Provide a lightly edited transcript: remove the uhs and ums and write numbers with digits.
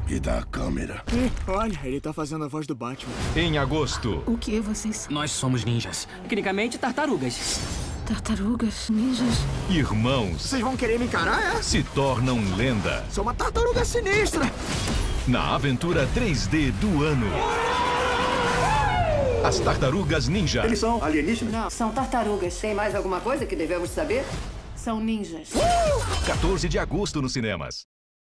Me dá a câmera. Olha, ele tá fazendo a voz do Batman. Em agosto, O que vocês? Nós somos ninjas. Tecnicamente, tartarugas. Tartarugas, ninjas. irmãos Vocês vão querer me encarar, é? se tornam lenda Sou uma tartaruga sinistra. na aventura 3D do ano. As Tartarugas Ninja. Eles são alienígenas? Não, são tartarugas. Tem mais alguma coisa que devemos saber? São ninjas. 14 de agosto nos cinemas.